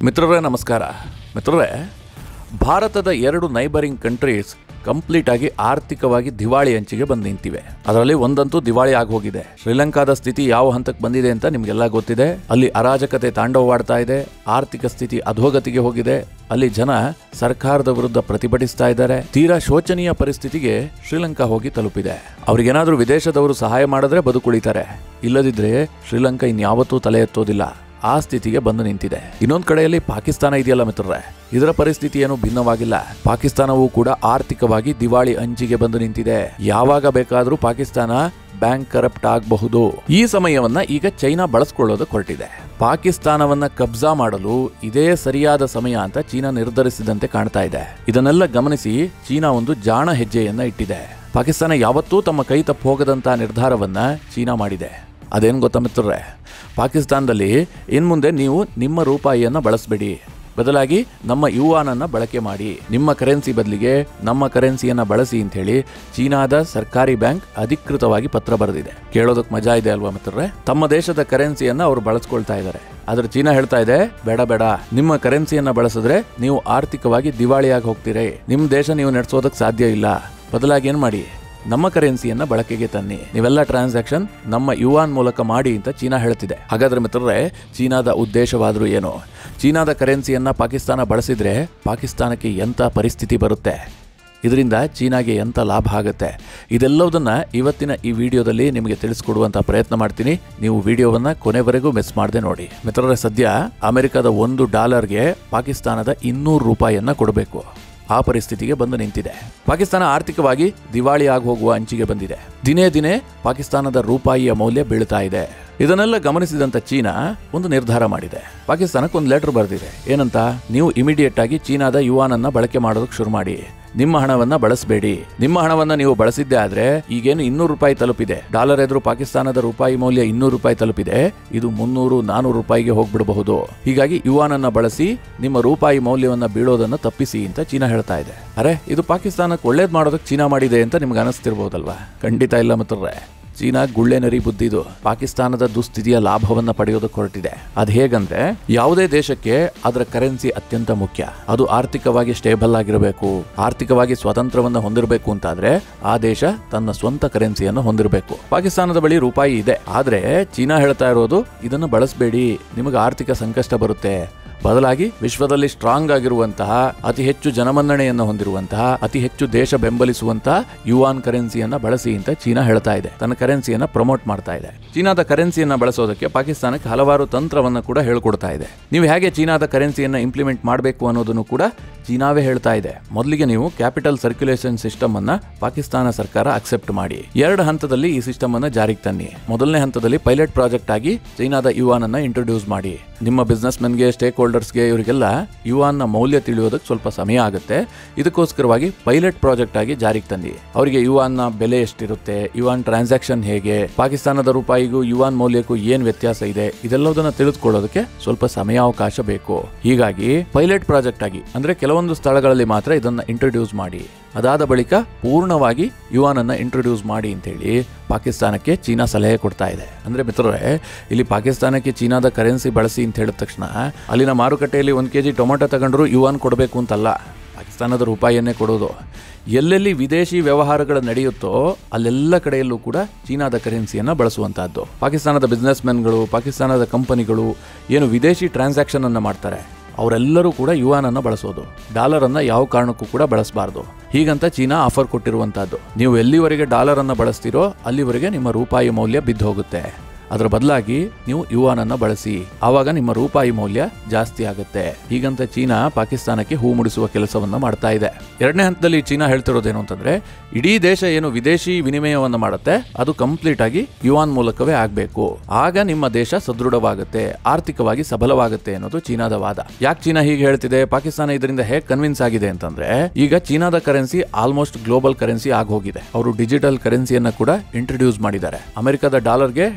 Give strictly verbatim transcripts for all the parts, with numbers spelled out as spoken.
ಮಿತ್ರರೇ ನಮಸ್ಕಾರ. ಮಿತ್ರರೇ, ಭಾರತದ ಎರಡು ನೈಬರಿಂಗ್ ಕಂಟ್ರೀಸ್ ಕಂಪ್ಲೀಟ್ ಆಗಿ ಆರ್ಥಿಕವಾಗಿ ದಿವಾಳಿ ಅಂಚಿಗೆ ಬಂದು ನಿಂತಿವೆ. ಅದರಲ್ಲಿ ಒಂದಂತೂ ದಿವಾಳಿ ಆಗಿ ಹೋಗಿದೆ. ಶ್ರೀಲಂಕಾದ ಸ್ಥಿತಿ ಯಾವ ಹಂತಕ್ಕೆ ಬಂದಿದೆ ಅಂತ ನಿಮಗೆಲ್ಲ ಗೊತ್ತಿದೆ. ಅಲ್ಲಿ ಅರಾಜಕತೆ ತಾಂಡವವಾಡ್ತಾ ಇದೆ, ಆರ್ಥಿಕ ಸ್ಥಿತಿ ಅಧೋಗತಿಗೆ ಹೋಗಿದೆ. ಅಲ್ಲಿ ಜನ ಸರ್ಕಾರದ ವಿರುದ್ಧ ಪ್ರತಿಭಟಿಸ್ತಾ ಇದ್ದಾರೆ. ತೀರಾ ಶೋಚನೀಯ ಪರಿಸ್ಥಿತಿಗೆ ಶ್ರೀಲಂಕಾ ಹೋಗಿ ತಲುಪಿದೆ. ಅವ್ರಿಗೇನಾದ್ರೂ ವಿದೇಶದವರು ಸಹಾಯ ಮಾಡಿದ್ರೆ ಬದುಕುಳಿತಾರೆ, ಇಲ್ಲದಿದ್ರೆ ಶ್ರೀಲಂಕಾ ಇನ್ಯಾವತ್ತೂ ತಲೆ ಎತ್ತೋದಿಲ್ಲ. ಆ ಸ್ಥಿತಿಗೆ ಬಂದು ನಿಂತಿದೆ. ಇನ್ನೊಂದು ಕಡೆಯಲ್ಲಿ ಪಾಕಿಸ್ತಾನ ಇದೆಯಲ್ಲ ಮಿತ್ರರೇ, ಇದರ ಪರಿಸ್ಥಿತಿ ಏನು ಭಿನ್ನವಾಗಿಲ್ಲ. ಪಾಕಿಸ್ತಾನವೂ ಕೂಡ ಆರ್ಥಿಕವಾಗಿ ದಿವಾಳಿ ಅಂಚಿಗೆ ಬಂದು ನಿಂತಿದೆ. ಯಾವಾಗ ಬೇಕಾದರೂ ಪಾಕಿಸ್ತಾನ ಬ್ಯಾಂಕ್ ಕರಪ್ಟ್ ಆಗಬಹುದು. ಈ ಸಮಯವನ್ನ ಈಗ ಚೈನಾ ಬಳಸ್ಕೊಳ್ಳೋದಕ್ಕೆ ಹೊರಟಿದೆ. ಪಾಕಿಸ್ತಾನವನ್ನ ಕಬ್ಜಾ ಮಾಡಲು ಇದೇ ಸರಿಯಾದ ಸಮಯ ಅಂತ ಚೀನಾ ನಿರ್ಧರಿಸಿದಂತೆ ಕಾಣ್ತಾ ಇದೆ. ಇದನ್ನೆಲ್ಲ ಗಮನಿಸಿ ಚೀನಾ ಒಂದು ಜಾಣ ಹೆಜ್ಜೆಯನ್ನ ಇಟ್ಟಿದೆ. ಪಾಕಿಸ್ತಾನ ಯಾವತ್ತೂ ತಮ್ಮ ಕೈ ತಪ್ಪು ಹೋಗದಂತ ನಿರ್ಧಾರವನ್ನ ಚೀನಾ ಮಾಡಿದೆ. ಅದೇನು ಗೊತ್ತಾ ಮಿತ್ರರೇ, ಪಾಕಿಸ್ತಾನದಲ್ಲಿ ಇನ್ಮುಂದೆ ನೀವು ನಿಮ್ಮ ರೂಪಾಯಿಯನ್ನ ಬಳಸಬೇಡಿ, ಬದಲಾಗಿ ನಮ್ಮ ಯುವಾನನ್ನ ಬಳಕೆ ಮಾಡಿ, ನಿಮ್ಮ ಕರೆನ್ಸಿ ಬದಲಿಗೆ ನಮ್ಮ ಕರೆನ್ಸಿಯನ್ನ ಬಳಸಿ ಅಂತ ಹೇಳಿ ಚೀನಾದ ಸರ್ಕಾರಿ ಬ್ಯಾಂಕ್ ಅಧಿಕೃತವಾಗಿ ಪತ್ರ ಬರೆದಿದೆ. ಕೇಳೋದಕ್ಕೆ ಮಜಾ ಇದೆ ಅಲ್ವಾ ಮಿತ್ರರೇ? ತಮ್ಮ ದೇಶದ ಕರೆನ್ಸಿಯನ್ನ ಅವರು ಬಳಸ್ಕೊಳ್ತಾ ಇದ್ದಾರೆ. ಆದ್ರೆ ಚೀನಾ ಹೇಳ್ತಾ ಇದೆ, ಬೇಡ ಬೇಡ, ನಿಮ್ಮ ಕರೆನ್ಸಿಯನ್ನ ಬಳಸಿದ್ರೆ ನೀವು ಆರ್ಥಿಕವಾಗಿ ದಿವಾಳಿಯಾಗಿ ಹೋಗ್ತೀರಿ, ನಿಮ್ಮ ದೇಶ ನೀವು ನಡೆಸೋದಕ್ಕೆ ಸಾಧ್ಯ ಇಲ್ಲ, ಬದಲಾಗಿ ಏನ್ ಮಾಡಿ, ನಮ್ಮ ಕರೆನ್ಸಿಯನ್ನ ಬಳಕೆಗೆ ತನ್ನಿ, ನೀವೆಲ್ಲ ಟ್ರಾನ್ಸಾಕ್ಷನ್ ನಮ್ಮ ಯುವಾನ್ ಮೂಲಕ ಮಾಡಿ ಅಂತ ಚೀನಾ ಹೇಳ್ತಿದೆ. ಹಾಗಾದ್ರೆ ಮಿತ್ರರೇ, ಚೀನಾದ ಉದ್ದೇಶವಾದ್ರೂ ಏನು? ಚೀನಾದ ಕರೆನ್ಸಿಯನ್ನ ಪಾಕಿಸ್ತಾನ ಬಳಸಿದ್ರೆ ಪಾಕಿಸ್ತಾನಕ್ಕೆ ಎಂಥ ಪರಿಸ್ಥಿತಿ ಬರುತ್ತೆ, ಇದರಿಂದ ಚೀನಾಗೆ ಎಂಥ ಲಾಭ ಆಗುತ್ತೆ, ಇದೆಲ್ಲವುದನ್ನ ಇವತ್ತಿನ ಈ ವಿಡಿಯೋದಲ್ಲಿ ನಿಮಗೆ ತಿಳಿಸ್ಕೊಡುವಂತ ಪ್ರಯತ್ನ ಮಾಡ್ತೀನಿ. ನೀವು ವಿಡಿಯೋವನ್ನ ಕೊನೆವರೆಗೂ ಮಿಸ್ ಮಾಡದೆ ನೋಡಿ. ಮಿತ್ರರೇ, ಸದ್ಯ ಅಮೆರಿಕದ ಒಂದು ಡಾಲರ್ಗೆ ಪಾಕಿಸ್ತಾನದ ಇನ್ನೂರು ರೂಪಾಯಿಯನ್ನ ಕೊಡಬೇಕು. ಆ ಪರಿಸ್ಥಿತಿಗೆ ಬಂದು ನಿಂತಿದೆ. ಪಾಕಿಸ್ತಾನ ಆರ್ಥಿಕವಾಗಿ ದಿವಾಳಿ ಆಗಿ ಹೋಗುವ ಅಂಚಿಗೆ ಬಂದಿದೆ. ದಿನೇ ದಿನೇ ಪಾಕಿಸ್ತಾನದ ರೂಪಾಯಿಯ ಮೌಲ್ಯ ಬೀಳ್ತಾ ಇದೆ. ಇದನ್ನೆಲ್ಲ ಗಮನಿಸಿದಂತ ಚೀನಾ ಒಂದು ನಿರ್ಧಾರ ಮಾಡಿದೆ. ಪಾಕಿಸ್ತಾನಕ್ಕೆ ಒಂದು ಲೆಟರ್ ಬರೆದಿದೆ. ಏನಂತ? ನೀವು ಇಮಿಡಿಯೇಟ್ ಆಗಿ ಚೀನಾದ ಯುವಾನನ್ನ ಬಳಕೆ ಮಾಡೋದಕ್ಕೆ ಶುರು ಮಾಡಿ, ನಿಮ್ಮ ಹಣವನ್ನ ಬಳಸಬೇಡಿ. ನಿಮ್ಮ ಹಣವನ್ನ ನೀವು ಬಳಸಿದ್ದೆ ಆದ್ರೆ ಈಗೇನು ಇನ್ನೂರು ರೂಪಾಯಿ ತಲುಪಿದೆ, ಡಾಲರ್ ಎದುರು ಪಾಕಿಸ್ತಾನದ ರೂಪಾಯಿ ಮೌಲ್ಯ ಇನ್ನೂರು ರೂಪಾಯಿ ತಲುಪಿದೆ, ಇದು ಮುನ್ನೂರು ನಾನೂರು ರೂಪಾಯಿಗೆ ಹೋಗ್ಬಿಡಬಹುದು. ಹೀಗಾಗಿ ಯುವಾನನ್ನ ಬಳಸಿ ನಿಮ್ಮ ರೂಪಾಯಿ ಮೌಲ್ಯವನ್ನ ಬೀಳೋದನ್ನ ತಪ್ಪಿಸಿ ಅಂತ ಚೀನಾ ಹೇಳ್ತಾ ಇದೆ. ಅರೆ, ಇದು ಪಾಕಿಸ್ತಾನಕ್ಕೆ ಒಳ್ಳೇದ್ ಮಾಡೋದಕ್ಕೆ ಚೀನಾ ಮಾಡಿದೆ ಅಂತ ನಿಮ್ಗೆ ಅನಿಸ್ತಿರ್ಬೋದಲ್ವಾ? ಖಂಡಿತ ಇಲ್ಲ ಮಿತ್ರರೇ. ಚೀನಾ ಗುಳ್ಳೆ ನರಿ ಬುದ್ಧಿದು ಪಾಕಿಸ್ತಾನದ ದುಸ್ಥಿತಿಯ ಲಾಭವನ್ನ ಪಡೆಯೋದಕ್ಕೆ ಹೊರಟಿದೆ. ಅದ್ ಹೇಗಂದ್ರೆ, ಯಾವುದೇ ದೇಶಕ್ಕೆ ಅದರ ಕರೆನ್ಸಿ ಅತ್ಯಂತ ಮುಖ್ಯ. ಅದು ಆರ್ಥಿಕವಾಗಿ ಸ್ಟೇಬಲ್ ಆಗಿರಬೇಕು, ಆರ್ಥಿಕವಾಗಿ ಸ್ವಾತಂತ್ರ್ಯವನ್ನ ಹೊಂದಿರಬೇಕು ಅಂತಾದ್ರೆ ಆ ದೇಶ ತನ್ನ ಸ್ವಂತ ಕರೆನ್ಸಿಯನ್ನು ಹೊಂದಿರಬೇಕು. ಪಾಕಿಸ್ತಾನದ ಬಳಿ ರೂಪಾಯಿ ಇದೆ, ಆದ್ರೆ ಚೀನಾ ಹೇಳ್ತಾ ಇರೋದು ಇದನ್ನು ಬಳಸಬೇಡಿ, ನಿಮಗೆ ಆರ್ಥಿಕ ಸಂಕಷ್ಟ ಬರುತ್ತೆ, ಬದಲಾಗಿ ವಿಶ್ವದಲ್ಲಿ ಸ್ಟ್ರಾಂಗ್ ಆಗಿರುವಂತಹ, ಅತಿ ಹೆಚ್ಚು ಜನಮನ್ನಣೆಯನ್ನು ಹೊಂದಿರುವಂತಹ, ಅತಿ ಹೆಚ್ಚು ದೇಶ ಬೆಂಬಲಿಸುವಂತಹ ಯುವಾನ್ ಕರೆನ್ಸಿಯನ್ನ ಬಳಸಿ ಅಂತ ಚೀನಾ ಹೇಳ್ತಾ ಇದೆ. ತನ್ನ ಕರೆನ್ಸಿಯನ್ನ ಪ್ರಮೋಟ್ ಮಾಡ್ತಾ ಇದೆ. ಚೀನಾದ ಕರೆನ್ಸಿಯನ್ನ ಬಳಸೋದಕ್ಕೆ ಪಾಕಿಸ್ತಾನಕ್ಕೆ ಹಲವಾರು ತಂತ್ರವನ್ನ ಕೂಡ ಹೇಳ್ಕೊಡ್ತಾ ಇದೆ. ನೀವು ಹೇಗೆ ಚೀನಾದ ಕರೆನ್ಸಿಯನ್ನ ಇಂಪ್ಲಿಮೆಂಟ್ ಮಾಡಬೇಕು ಅನ್ನೋದನ್ನು ಕೂಡ ಚೀನಾವೇ ಹೇಳ್ತಾ ಇದೆ. ಮೊದಲಿಗೆ ನೀವು ಕ್ಯಾಪಿಟಲ್ ಸರ್ಕ್ಯುಲೇಷನ್ ಸಿಸ್ಟಮ್ ಅನ್ನ ಪಾಕಿಸ್ತಾನ ಸರ್ಕಾರ ಅಕ್ಸೆಪ್ಟ್ ಮಾಡಿ ಎರಡು ಹಂತದಲ್ಲಿ ಈ ಸಿಸ್ಟಮ್ ಅನ್ನ ಜಾರಿಗೆ ತನ್ನಿ. ಮೊದಲನೇ ಹಂತದಲ್ಲಿ ಪೈಲಟ್ ಪ್ರಾಜೆಕ್ಟ್ ಆಗಿ ಚೈನಾದ ಯುವಾನ್ ಅನ್ನ ಇಂಟ್ರೊಡ್ಯೂಸ್ ಮಾಡಿ. ನಿಮ್ಮ ಬಿಸ್ನೆಸ್ ಮೆನ್ಗೆ, ಸ್ಟೇಕ್ ಹೋಲ್ಡರ್ಸ್ಗೆ, ಇವರಿಗೆಲ್ಲ ಯುವಾನ್ ನ ಮೌಲ್ಯ ತಿಳಿಯೋದಕ್ಕೆ ಸ್ವಲ್ಪ ಸಮಯ ಆಗುತ್ತೆ. ಇದಕ್ಕೋಸ್ಕರವಾಗಿ ಪೈಲಟ್ ಪ್ರಾಜೆಕ್ಟ್ ಆಗಿ ಜಾರಿಗೆ ತನ್ನಿ. ಅವರಿಗೆ ಯುವಾನ್ ನ ಬೆಲೆ ಎಷ್ಟಿರುತ್ತೆ, ಯುವಾನ್ ಟ್ರಾನ್ಸಾಕ್ಷನ್ ಹೇಗೆ, ಪಾಕಿಸ್ತಾನದ ರೂಪಾಯಿಗೂ ಯುವಾನ್ ಮೌಲ್ಯಕ್ಕೂ ಏನ್ ವ್ಯತ್ಯಾಸ ಇದೆ, ಇದೆಲ್ಲದನ್ನ ತಿಳಿದುಕೊಳ್ಳೋದಕ್ಕೆ ಸ್ವಲ್ಪ ಸಮಯಾವಕಾಶ ಬೇಕು. ಹೀಗಾಗಿ ಪೈಲಟ್ ಪ್ರಾಜೆಕ್ಟ್ ಆಗಿ ಅಂದ್ರೆ ಕೆಲವೊಂದು ಸ್ಥಳಗಳಲ್ಲಿ ಮಾತ್ರ ಇದನ್ನ ಇಂಟ್ರೊಡ್ಯೂಸ್ ಮಾಡಿ, ಅದಾದ ಬಳಿಕ ಪೂರ್ಣವಾಗಿ ಯುವಾನ್ ಅನ್ನ ಇಂಟ್ರೊಡ್ಯೂಸ್ ಮಾಡಿ ಅಂತ ಹೇಳಿ ಪಾಕಿಸ್ತಾನಕ್ಕೆ ಚೀನಾ ಸಲಹೆ ಕೊಡ್ತಾ ಇದೆ. ಅಂದ್ರೆ ಮಿತ್ರರೇ, ಇಲ್ಲಿ ಪಾಕಿಸ್ತಾನಕ್ಕೆ ಚೀನಾದ ಕರೆನ್ಸಿ ಬಳಸಿ ಅಂತ ಹೇಳಿದ ತಕ್ಷಣ ಅಲ್ಲಿನ ಮಾರುಕಟ್ಟೆಯಲ್ಲಿ ಒಂದ್ ಕೆಜಿ ಟೊಮೆಟೊ ತಗೊಂಡ್ರು ಯುವಾನ್ ಕೊಡಬೇಕು ಅಂತಲ್ಲ, ಪಾಕಿಸ್ತಾನದ ರೂಪಾಯಿಯನ್ನೇ ಕೊಡೋದು. ಎಲ್ಲೆಲ್ಲಿ ವಿದೇಶಿ ವ್ಯವಹಾರಗಳು ನಡೆಯುತ್ತೋ ಅಲ್ಲೆಲ್ಲ ಕಡೆಯಲ್ಲೂ ಕೂಡ ಚೀನಾದ ಕರೆನ್ಸಿಯನ್ನ ಬಳಸುವಂತಹದ್ದು. ಪಾಕಿಸ್ತಾನದ ಬಿಸ್ನೆಸ್ ಮೆನ್ಗಳು, ಪಾಕಿಸ್ತಾನದ ಕಂಪನಿಗಳು ಏನು ವಿದೇಶಿ ಟ್ರಾನ್ಸಾಕ್ಷನ್ ಅನ್ನ ಮಾಡ್ತಾರೆ, ಅವರೆಲ್ಲರೂ ಕೂಡ ಯುವಾನ್ ಅನ್ನ ಬಳಸೋದು, ಡಾಲರ್ ಅನ್ನ ಯಾವ ಕಾರಣಕ್ಕೂ ಕೂಡ ಬಳಸಬಾರ್ದು. ಹೀಗಂತ ಚೀನಾ ಆಫರ್ ಕೊಟ್ಟಿರುವಂತಹದ್ದು. ನೀವು ಎಲ್ಲಿವರೆಗೆ ಡಾಲರ್ ಅನ್ನ ಬಳಸ್ತೀರೋ ಅಲ್ಲಿವರೆಗೆ ನಿಮ್ಮ ರೂಪಾಯಿ ಮೌಲ್ಯ ಬಿದ್ದು ಹೋಗುತ್ತೆ. ಅದರ ಬದಲಾಗಿ ನೀವು ಯುವಾನ್ ಅನ್ನ ಬಳಸಿ, ಆವಾಗ ನಿಮ್ಮ ರೂಪಾಯಿ ಮೌಲ್ಯ ಜಾಸ್ತಿ ಆಗುತ್ತೆ. ಹೀಗಂತ ಚೀನಾ ಪಾಕಿಸ್ತಾನಕ್ಕೆ ಹೂ ಮುಡಿಸುವ ಕೆಲಸವನ್ನ ಮಾಡ್ತಾ ಇದೆ. ಎರಡನೇ ಹಂತದಲ್ಲಿ ಚೀನಾ ಹೇಳ್ತಿರೋದೇನು ಅಂತಂದ್ರೆ, ಇಡೀ ದೇಶ ಏನು ವಿದೇಶಿ ವಿನಿಮಯವನ್ನ ಮಾಡುತ್ತೆ ಅದು ಕಂಪ್ಲೀಟ್ ಆಗಿ ಯುವಾನ್ ಮೂಲಕವೇ ಆಗ್ಬೇಕು, ಆಗ ನಿಮ್ಮ ದೇಶ ಸದೃಢವಾಗುತ್ತೆ, ಆರ್ಥಿಕವಾಗಿ ಸಬಲವಾಗುತ್ತೆ ಅನ್ನೋದು ಚೀನಾದ ವಾದ. ಯಾಕೆ ಚೀನಾ ಹೀಗೆ ಹೇಳ್ತಿದೆ, ಪಾಕಿಸ್ತಾನ ಇದರಿಂದ ಹೇಗೆ ಕನ್ವಿನ್ಸ್ ಆಗಿದೆ ಅಂತಂದ್ರೆ, ಈಗ ಚೀನಾದ ಕರೆನ್ಸಿ ಆಲ್ಮೋಸ್ಟ್ ಗ್ಲೋಬಲ್ ಕರೆನ್ಸಿ ಆಗಿ ಹೋಗಿದೆ. ಅವರು ಡಿಜಿಟಲ್ ಕರೆನ್ಸಿಯನ್ನ ಕೂಡ ಇಂಟ್ರೊಡ್ಯೂಸ್ ಮಾಡಿದ್ದಾರೆ. ಅಮೆರಿಕದ ಡಾಲರ್ಗೆ ಡಿಜಿಟಲ್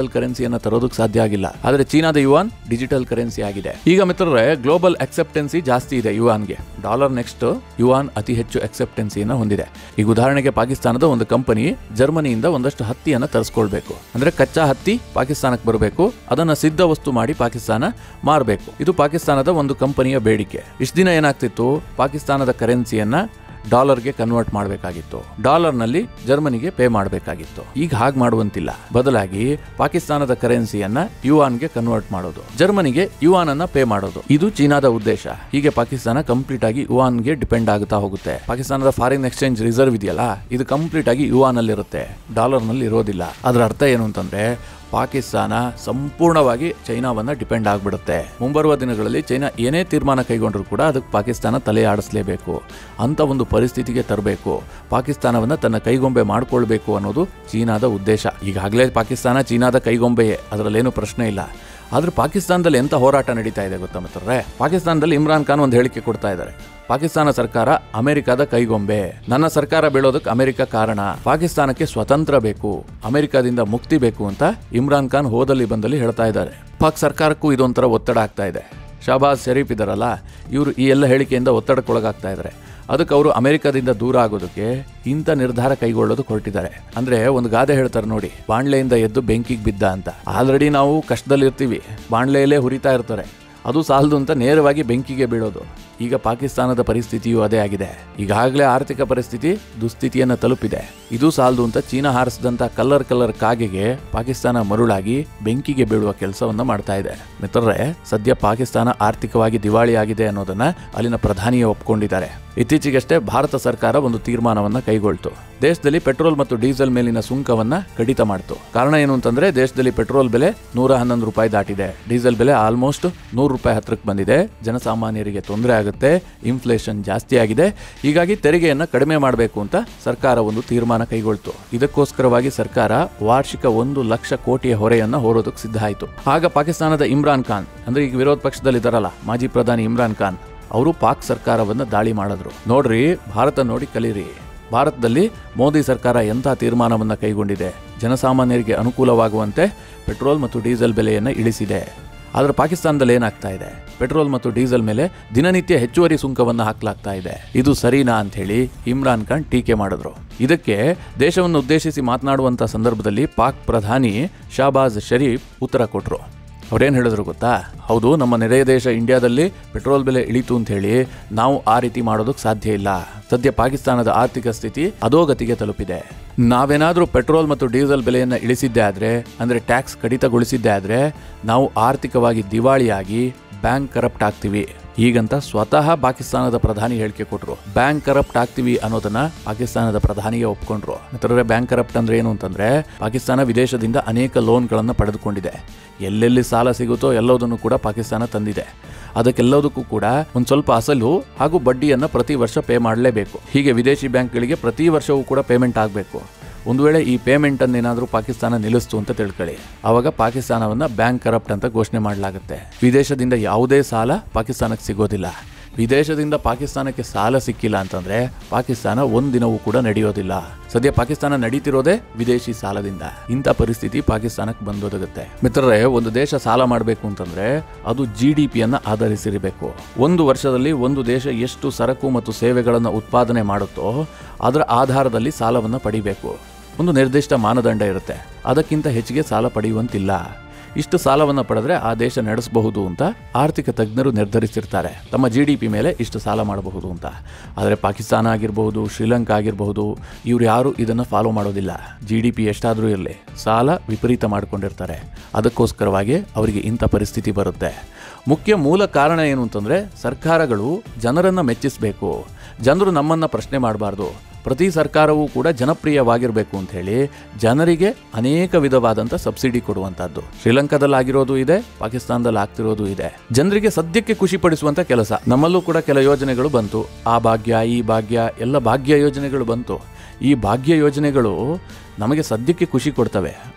ಡಿಜಿಟಲ್ ಕರೆನ್ಸಿಯನ್ನು ತರೋದಕ್ಕೆ ಸಾಧ್ಯ ಆಗಿಲ್ಲ. ಆದರೆ ಚೀನಾದ ಯುವಾನ್ ಡಿಜಿಟಲ್ ಕರೆನ್ಸಿ ಆಗಿದೆ. ಈಗ ಮಿತ್ರರೇ, ಗ್ಲೋಬಲ್ ಅಕ್ಸೆಪ್ಟೆನ್ಸಿ ಜಾಸ್ತಿ ಇದೆ ಯುವಾನ್ಗೆ. ಡಾಲರ್ ನೆಕ್ಸ್ಟ್ ಯುವಾನ್ ಅತಿ ಹೆಚ್ಚು ಅಕ್ಸೆಪ್ಟೆನ್ಸಿಯನ್ನು ಹೊಂದಿದೆ. ಈಗ ಉದಾಹರಣೆಗೆ ಪಾಕಿಸ್ತಾನದ ಒಂದು ಕಂಪನಿ ಜರ್ಮನಿಯಿಂದ ಒಂದಷ್ಟು ಹತ್ತಿಯನ್ನು ತರಿಸ್ಕೊಳ್ಬೇಕು ಅಂದ್ರೆ ಕಚ್ಚಾ ಹತ್ತಿ ಪಾಕಿಸ್ತಾನಕ್ಕೆ ಬರಬೇಕು, ಅದನ್ನ ಸಿದ್ಧ ವಸ್ತು ಮಾಡಿ ಪಾಕಿಸ್ತಾನ ಮಾರಬೇಕು. ಇದು ಪಾಕಿಸ್ತಾನದ ಒಂದು ಕಂಪನಿಯ ಬೇಡಿಕೆ. ಇಷ್ಟು ದಿನ ಏನಾಗ್ತಿತ್ತು, ಪಾಕಿಸ್ತಾನದ ಕರೆನ್ಸಿಯನ್ನ ಡಾಲರ್ಗೆ ಕನ್ವರ್ಟ್ ಮಾಡಬೇಕಾಗಿತ್ತು, ಡಾಲರ್ನಲ್ಲಿ ಜರ್ಮನಿಗೆ ಪೇ ಮಾಡಬೇಕಾಗಿತ್ತು. ಈಗ ಹಾಗೆ ಮಾಡುವಂತಿಲ್ಲ. ಬದಲಾಗಿ ಪಾಕಿಸ್ತಾನದ ಕರೆನ್ಸಿಯನ್ನ ಯುವಾನ್ಗೆ ಕನ್ವರ್ಟ್ ಮಾಡೋದು, ಜರ್ಮನಿಗೆ ಯುವಾನ್ ಅನ್ನ ಪೇ ಮಾಡೋದು, ಇದು ಚೀನಾದ ಉದ್ದೇಶ. ಹೀಗೆ ಪಾಕಿಸ್ತಾನ ಕಂಪ್ಲೀಟ್ ಆಗಿ ಯುವಾನ್ಗೆ ಡಿಪೆಂಡ್ ಆಗುತ್ತಾ ಹೋಗುತ್ತೆ. ಪಾಕಿಸ್ತಾನದ ಫಾರಿನ್ ಎಕ್ಸ್ಚೇಂಜ್ ರಿಸರ್ವ್ ಇದೆಯಲ್ಲ, ಇದು ಕಂಪ್ಲೀಟ್ ಆಗಿ ಯುವಾನ್ ಅಲ್ಲಿ ಇರುತ್ತೆ, ಡಾಲರ್ ನಲ್ಲಿ ಇರೋದಿಲ್ಲ. ಅದರ ಅರ್ಥ ಏನು ಅಂತಂದ್ರೆ ಪಾಕಿಸ್ತಾನ ಸಂಪೂರ್ಣವಾಗಿ ಚೈನಾವನ್ನ ಡಿಪೆಂಡ್ ಆಗ್ಬಿಡುತ್ತೆ. ಮುಂಬರುವ ದಿನಗಳಲ್ಲಿ ಚೈನಾ ಏನೇ ತೀರ್ಮಾನ ಕೈಗೊಂಡ್ರು ಕೂಡ ಅದಕ್ಕೆ ಪಾಕಿಸ್ತಾನ ತಲೆ ಆಡಿಸಲೇಬೇಕು ಅಂತ ಒಂದು ಪರಿಸ್ಥಿತಿಗೆ ತರಬೇಕು. ಪಾಕಿಸ್ತಾನವನ್ನ ತನ್ನ ಕೈಗೊಂಬೆ ಮಾಡ್ಕೊಳ್ಬೇಕು ಅನ್ನೋದು ಚೀನಾದ ಉದ್ದೇಶ. ಈಗಾಗಲೇ ಪಾಕಿಸ್ತಾನ ಚೀನಾದ ಕೈಗೊಂಬೆಯೇ, ಅದರಲ್ಲೇನು ಪ್ರಶ್ನೆ ಇಲ್ಲ. ಆದ್ರೆ ಪಾಕಿಸ್ತಾನದಲ್ಲಿ ಎಂತ ಹೋರಾಟ ನಡೀತಾ ಇದೆ ಗೊತ್ತಾ ಮಿತ್ರರೇ? ಪಾಕಿಸ್ತಾನದಲ್ಲಿ ಇಮ್ರಾನ್ ಖಾನ್ ಒಂದು ಹೇಳಿಕೆ ಕೊಡ್ತಾ ಇದ್ದಾರೆ, ಪಾಕಿಸ್ತಾನ ಸರ್ಕಾರ ಅಮೆರಿಕದ ಕೈಗೊಂಬೆ, ನನ್ನ ಸರ್ಕಾರ ಬೀಳೋದಕ್ಕೆ ಅಮೆರಿಕ ಕಾರಣ, ಪಾಕಿಸ್ತಾನಕ್ಕೆ ಸ್ವತಂತ್ರ ಬೇಕು, ಅಮೆರಿಕದಿಂದ ಮುಕ್ತಿ ಬೇಕು ಅಂತ ಇಮ್ರಾನ್ ಖಾನ್ ಹೋದಲ್ಲಿ ಬಂದಲ್ಲಿ ಹೇಳ್ತಾ ಇದ್ದಾರೆ. ಪಾಕ್ ಸರ್ಕಾರಕ್ಕೂ ಇದೊಂಥರ ಒತ್ತಡ ಆಗ್ತಾ ಇದೆ. ಶಹಬಾಜ್ ಶರೀಫ್ ಇದಾರಲ್ಲ, ಇವರು ಈ ಎಲ್ಲ ಹೇಳಿಕೆಯಿಂದ ಒತ್ತಡಕ್ಕೊಳಗಾಗ್ತಾ ಇದ್ದಾರೆ. ಅದಕ್ಕೆ ಅವರು ಅಮೆರಿಕದಿಂದ ದೂರ ಆಗೋದಕ್ಕೆ ಇಂಥ ನಿರ್ಧಾರ ಕೈಗೊಳ್ಳೋದು ಹೊರಟಿದ್ದಾರೆ. ಅಂದ್ರೆ ಒಂದು ಗಾದೆ ಹೇಳ್ತಾರೆ ನೋಡಿ, ಬಾಣ್ಲೆಯಿಂದ ಎದ್ದು ಬೆಂಕಿಗೆ ಬಿದ್ದ ಅಂತ. ಆಲ್ರೆಡಿ ನಾವು ಕಷ್ಟದಲ್ಲಿರ್ತೀವಿ, ಬಾಣ್ಲೆಯಲ್ಲೇ ಹುರಿತಾ ಇರ್ತಾರೆ, ಅದು ಸಾಲದು ಅಂತ ನೇರವಾಗಿ ಬೆಂಕಿಗೆ ಬೀಳೋದು. ಈಗ ಪಾಕಿಸ್ತಾನದ ಪರಿಸ್ಥಿತಿಯೂ ಅದೇ ಆಗಿದೆ. ಈಗಾಗಲೇ ಆರ್ಥಿಕ ಪರಿಸ್ಥಿತಿ ದುಸ್ಥಿತಿಯನ್ನು ತಲುಪಿದೆ. ಇದು ಸಾಲದು ಅಂತ ಚೀನಾ ಹಾರಿಸಿದಂತ ಕಲ್ಲರ್ ಕಲ್ಲರ್ ಕಾಗೆಗೆ ಪಾಕಿಸ್ತಾನ ಮರುಳಾಗಿ ಬೆಂಕಿಗೆ ಬೀಳುವ ಕೆಲಸವನ್ನ ಮಾಡ್ತಾ ಇದೆ. ಮಿತ್ರರೇ, ಸದ್ಯ ಪಾಕಿಸ್ತಾನ ಆರ್ಥಿಕವಾಗಿ ದಿವಾಳಿ ಆಗಿದೆ ಅನ್ನೋದನ್ನ ಅಲ್ಲಿನ ಪ್ರಧಾನಿಯೇ ಒಪ್ಕೊಂಡಿದ್ದಾರೆ. ಇತ್ತೀಚೆಗಷ್ಟೇ ಭಾರತ ಸರ್ಕಾರ ಒಂದು ತೀರ್ಮಾನವನ್ನ ಕೈಗೊಳ್ತು. ದೇಶದಲ್ಲಿ ಪೆಟ್ರೋಲ್ ಮತ್ತು ಡೀಸೆಲ್ ಮೇಲಿನ ಸುಂಕವನ್ನ ಕಡಿತ ಮಾಡ್ತು. ಕಾರಣ ಏನು ಅಂತಂದ್ರೆ, ದೇಶದಲ್ಲಿ ಪೆಟ್ರೋಲ್ ಬೆಲೆ ನೂರ ಹನ್ನೊಂದು ರೂಪಾಯಿ ದಾಟಿದೆ, ಡೀಸೆಲ್ ಬೆಲೆ ಆಲ್ಮೋಸ್ಟ್ ನೂರು ರೂಪಾಯಿ ಹತ್ರಕ್ಕೆ ಬಂದಿದೆ. ಜನಸಾಮಾನ್ಯರಿಗೆ ತೊಂದರೆ ಆಗುತ್ತೆ, ಇನ್ಫ್ಲೇಷನ್ ಜಾಸ್ತಿ ಆಗಿದೆ. ಹೀಗಾಗಿ ತೆರಿಗೆಯನ್ನ ಕಡಿಮೆ ಮಾಡಬೇಕು ಅಂತ ಸರ್ಕಾರ ಒಂದು ತೀರ್ಮಾನ ಕೈಗೊಳ್ತು. ಇದಕ್ಕೋಸ್ಕರವಾಗಿ ಸರ್ಕಾರ ವಾರ್ಷಿಕ ಒಂದು ಲಕ್ಷ ಕೋಟಿಯ ಹೊರೆಯನ್ನ ಹೊರೋದಕ್ಕೆ ಸಿದ್ಧ ಆಯಿತು. ಆಗ ಪಾಕಿಸ್ತಾನದ ಇಮ್ರಾನ್ ಖಾನ್, ಅಂದ್ರೆ ಈಗ ವಿರೋಧ ಪಕ್ಷದಲ್ಲಿ ಇದ್ದಾರಲ್ಲ ಮಾಜಿ ಪ್ರಧಾನಿ ಇಮ್ರಾನ್ ಖಾನ್, ಅವರು ಪಾಕ್ ಸರ್ಕಾರವನ್ನ ದಾಳಿ ಮಾಡಿದ್ರು. ನೋಡ್ರಿ, ಭಾರತ ನೋಡಿ ಕಲೀರಿ. ಭಾರತದಲ್ಲಿ ಮೋದಿ ಸರ್ಕಾರ ಎಂಥ ತೀರ್ಮಾನವನ್ನ ಕೈಗೊಂಡಿದೆ, ಜನಸಾಮಾನ್ಯರಿಗೆ ಅನುಕೂಲವಾಗುವಂತೆ ಪೆಟ್ರೋಲ್ ಮತ್ತು ಡೀಸೆಲ್ ಬೆಲೆಯನ್ನು ಇಳಿಸಿದೆ. ಆದರೆ ಪಾಕಿಸ್ತಾನದಲ್ಲಿ ಏನಾಗ್ತಾ ಇದೆ, ಪೆಟ್ರೋಲ್ ಮತ್ತು ಡೀಸೆಲ್ ಮೇಲೆ ದಿನನಿತ್ಯ ಹೆಚ್ಚುವರಿ ಸುಂಕವನ್ನು ಹಾಕಲಾಗ್ತಾ ಇದೆ. ಇದು ಸರಿನಾ ಅಂತ ಹೇಳಿ ಇಮ್ರಾನ್ ಖಾನ್ ಟೀಕೆ ಮಾಡಿದ್ರು. ಇದಕ್ಕೆ ದೇಶವನ್ನು ಉದ್ದೇಶಿಸಿ ಮಾತನಾಡುವಂತ ಸಂದರ್ಭದಲ್ಲಿ ಪಾಕ್ ಪ್ರಧಾನಿ ಶಹಬಾಜ್ ಶರೀಫ್ ಉತ್ತರ ಕೊಟ್ಟರು. ಅವ್ರೇನು ಹೇಳಿದ್ರು ಗೊತ್ತಾ? ಹೌದು, ನಮ್ಮ ನೆರೆಯ ದೇಶ ಇಂಡಿಯಾದಲ್ಲಿ ಪೆಟ್ರೋಲ್ ಬೆಲೆ ಇಳಿತು ಅಂತ ಹೇಳಿ ನಾವು ಆ ರೀತಿ ಮಾಡೋದಕ್ಕೆ ಸಾಧ್ಯ ಇಲ್ಲ. ಸದ್ಯ ಪಾಕಿಸ್ತಾನದ ಆರ್ಥಿಕ ಸ್ಥಿತಿ ಅಧೋಗತಿಗೆ ತಲುಪಿದೆ. ನಾವೇನಾದ್ರೂ ಪೆಟ್ರೋಲ್ ಮತ್ತು ಡೀಸೆಲ್ ಬೆಲೆಯನ್ನ ಇಳಿಸಿದ್ದೆ ಆದ್ರೆ, ಅಂದ್ರೆ ಟ್ಯಾಕ್ಸ್ ಕಡಿತಗೊಳಿಸಿದ್ದೆ ಆದ್ರೆ, ನಾವು ಆರ್ಥಿಕವಾಗಿ ದಿವಾಳಿಯಾಗಿ ಬ್ಯಾಂಕ್ ಕರಪ್ಟ್ ಆಗ್ತೀವಿ. ಹೀಗಂತ ಸ್ವತಃ ಪಾಕಿಸ್ತಾನದ ಪ್ರಧಾನಿ ಹೇಳಿಕೆ ಕೊಟ್ಟರು. ಬ್ಯಾಂಕ್ ಕರಪ್ಟ್ ಆಗ್ತೀವಿ ಅನ್ನೋದನ್ನ ಪಾಕಿಸ್ತಾನದ ಪ್ರಧಾನಿಗೆ ಒಪ್ಕೊಂಡ್ರು. ಮಿತ್ರರೇ, ಬ್ಯಾಂಕ್ ಕರಪ್ಟ್ ಅಂದ್ರೆ ಏನು ಅಂತಂದ್ರೆ, ಪಾಕಿಸ್ತಾನ ವಿದೇಶದಿಂದ ಅನೇಕ ಲೋನ್ಗಳನ್ನು ಪಡೆದುಕೊಂಡಿದೆ. ಎಲ್ಲೆಲ್ಲಿ ಸಾಲ ಸಿಗುತ್ತೋ ಎಲ್ಲದನ್ನು ಕೂಡ ಪಾಕಿಸ್ತಾನ ತಂದಿದೆ. ಅದಕ್ಕೆಲ್ಲದಕ್ಕೂ ಕೂಡ ಒಂದು ಸ್ವಲ್ಪ ಅಸಲು ಹಾಗೂ ಬಡ್ಡಿಯನ್ನು ಪ್ರತಿ ವರ್ಷ ಪೇ ಮಾಡಲೇಬೇಕು. ಹೀಗೆ ವಿದೇಶಿ ಬ್ಯಾಂಕ್ಗಳಿಗೆ ಪ್ರತಿ ವರ್ಷವೂ ಕೂಡ ಪೇಮೆಂಟ್ ಆಗಬೇಕು. ಒಂದು ವೇಳೆ ಈ ಪೇಮೆಂಟ್ ಅನ್ನೇನಾದರೂ ಪಾಕಿಸ್ತಾನ ನಿಲ್ಲಿಸ್ತು ಅಂತ ತಿಳ್ಕೊಳ್ಳಿ, ಆವಾಗ ಪಾಕಿಸ್ತಾನವನ್ನ ಬ್ಯಾಂಕ್ ಕರಪ್ಟ್ ಅಂತ ಘೋಷಣೆ ಮಾಡಲಾಗುತ್ತೆ. ವಿದೇಶದಿಂದ ಯಾವುದೇ ಸಾಲ ಪಾಕಿಸ್ತಾನಕ್ಕೆ ಸಿಗೋದಿಲ್ಲ. ವಿದೇಶದಿಂದ ಪಾಕಿಸ್ತಾನಕ್ಕೆ ಸಾಲ ಸಿಕ್ಕಿಲ್ಲ ಅಂತಂದ್ರೆ ಪಾಕಿಸ್ತಾನ ಒಂದಿನವೂ ಕೂಡ ನಡೆಯೋದಿಲ್ಲ. ಸದ್ಯ ಪಾಕಿಸ್ತಾನ ನಡೀತಿರೋದೇ ವಿದೇಶಿ ಸಾಲದಿಂದ. ಇಂಥ ಪರಿಸ್ಥಿತಿ ಪಾಕಿಸ್ತಾನಕ್ಕೆ ಬಂದೊದಗುತ್ತೆ. ಮಿತ್ರರೇ, ಒಂದು ದೇಶ ಸಾಲ ಮಾಡಬೇಕು ಅಂತಂದ್ರೆ ಅದು ಜಿ ಡಿ ಪಿಯನ್ನ ಆಧರಿಸಿರಬೇಕು. ಒಂದು ವರ್ಷದಲ್ಲಿ ಒಂದು ದೇಶ ಎಷ್ಟು ಸರಕು ಮತ್ತು ಸೇವೆಗಳನ್ನು ಉತ್ಪಾದನೆ ಮಾಡುತ್ತೋ ಅದರ ಆಧಾರದಲ್ಲಿ ಸಾಲವನ್ನು ಪಡಿಬೇಕು. ಒಂದು ನಿರ್ದಿಷ್ಟ ಮಾನದಂಡ ಇರುತ್ತೆ, ಅದಕ್ಕಿಂತ ಹೆಚ್ಚಿಗೆ ಸಾಲ ಪಡೆಯುವಂತಿಲ್ಲ. ಇಷ್ಟು ಸಾಲವನ್ನು ಪಡೆದ್ರೆ ಆ ದೇಶ ನಡೆಸಬಹುದು ಅಂತ ಆರ್ಥಿಕ ತಜ್ಞರು ನಿರ್ಧರಿಸಿರ್ತಾರೆ. ತಮ್ಮ ಜಿ ಡಿ ಪಿ ಮೇಲೆ ಇಷ್ಟು ಸಾಲ ಮಾಡಬಹುದು ಅಂತ. ಆದರೆ ಪಾಕಿಸ್ತಾನ ಆಗಿರಬಹುದು, ಶ್ರೀಲಂಕಾ ಆಗಿರಬಹುದು, ಇವ್ರು ಯಾರು ಇದನ್ನು ಫಾಲೋ ಮಾಡೋದಿಲ್ಲ. ಜಿ ಡಿ ಪಿ ಎಷ್ಟಾದರೂ ಇರಲಿ, ಸಾಲ ವಿಪರೀತ ಮಾಡ್ಕೊಂಡಿರ್ತಾರೆ. ಅದಕ್ಕೋಸ್ಕರವಾಗಿ ಅವರಿಗೆ ಇಂಥ ಪರಿಸ್ಥಿತಿ ಬರುತ್ತೆ. ಮುಖ್ಯ ಮೂಲ ಕಾರಣ ಏನು ಅಂತಂದರೆ, ಸರ್ಕಾರಗಳು ಜನರನ್ನು ಮೆಚ್ಚಿಸಬೇಕು, ಜನರು ನಮ್ಮನ್ನು ಪ್ರಶ್ನೆ ಮಾಡಬಾರ್ದು. ಪ್ರತಿ ಸರ್ಕಾರವೂ ಕೂಡ ಜನಪ್ರಿಯವಾಗಿರಬೇಕು ಅಂತ ಹೇಳಿ ಜನರಿಗೆ ಅನೇಕ ವಿಧವಾದಂಥ ಸಬ್ಸಿಡಿ ಕೊಡುವಂಥದ್ದು ಶ್ರೀಲಂಕಾದಲ್ಲಿ ಆಗಿರೋದು ಇದೆ, ಪಾಕಿಸ್ತಾನದಲ್ಲಿ ಆಗ್ತಿರೋದು ಇದೆ. ಜನರಿಗೆ ಸದ್ಯಕ್ಕೆ ಖುಷಿ ಪಡಿಸುವಂಥ ಕೆಲಸ. ನಮ್ಮಲ್ಲೂ ಕೂಡ ಕೆಲ ಯೋಜನೆಗಳು ಬಂತು. ಆ ಭಾಗ್ಯ, ಈ ಭಾಗ್ಯ, ಎಲ್ಲ ಭಾಗ್ಯ ಯೋಜನೆಗಳು ಬಂತು. ಈ ಭಾಗ್ಯ ಯೋಜನೆಗಳು ನಮಗೆ ಸದ್ಯಕ್ಕೆ ಖುಷಿ ಕೊಡ್ತವೆ.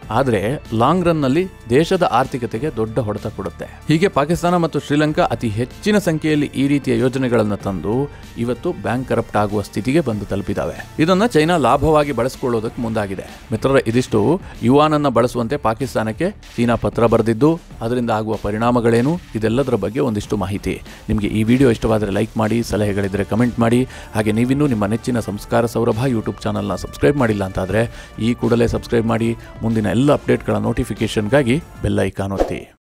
ಆದರೆ ಲಾಂಗ್ ರನ್ನಲ್ಲಿ ದೇಶದ ಆರ್ಥಿಕತೆಗೆ ದೊಡ್ಡ ಹೊಡೆತ ಕೊಡುತ್ತೆ. ಹೀಗೆ ಪಾಕಿಸ್ತಾನ ಮತ್ತು ಶ್ರೀಲಂಕಾ ಅತಿ ಹೆಚ್ಚಿನ ಸಂಖ್ಯೆಯಲ್ಲಿ ಈ ರೀತಿಯ ಯೋಜನೆಗಳನ್ನು ತಂದು ಇವತ್ತು ಬ್ಯಾಂಕ್ ಕರಪ್ಟ್ ಆಗುವ ಸ್ಥಿತಿಗೆ ಬಂದು ತಲುಪಿದಾವೆ. ಇದನ್ನ ಚೈನಾ ಲಾಭವಾಗಿ ಬಳಸಿಕೊಳ್ಳೋದಕ್ಕೆ ಮುಂದಾಗಿದೆ. ಮಿತ್ರರೇ, ಇದಿಷ್ಟು ಯುವಾನ್ ಅನ್ನ ಬಳಸುವಂತೆ ಪಾಕಿಸ್ತಾನಕ್ಕೆ ಚೀನಾ ಪತ್ರ ಬರೆದಿದ್ದು, ಅದರಿಂದ ಆಗುವ ಪರಿಣಾಮಗಳೇನು, ಇದೆಲ್ಲದರ ಬಗ್ಗೆ ಒಂದಿಷ್ಟು ಮಾಹಿತಿ. ನಿಮಗೆ ಈ ವಿಡಿಯೋ ಇಷ್ಟವಾದರೆ ಲೈಕ್ ಮಾಡಿ, ಸಲಹೆಗಳಿದ್ದರೆ ಕಮೆಂಟ್ ಮಾಡಿ. ಹಾಗೆ ನೀವಿನ್ನೂ ನಿಮ್ಮ ನೆಚ್ಚಿನ ಸಂಸ್ಕಾರ ಸೌರಭ ಯೂಟ್ಯೂಬ್ ಚಾನಲ್ನ ಸಬ್ಸ್ಕ್ರೈಬ್ ಮಾಡಿಲ್ಲ ಅಂತಾದರೆ ಈ ಕೂಡಲೇ ಸಬ್ಸ್ಕ್ರೈಬ್ ಮಾಡಿ. ಮುಂದಿನ ಎಲ್ಲ ಅಪ್ಡೇಟ್ಗಳ ನೋಟಿಫಿಕೇಶನ್ಗಾಗಿ ಬೆಲ್ ಐಕಾನ್ ಒತ್ತಿ.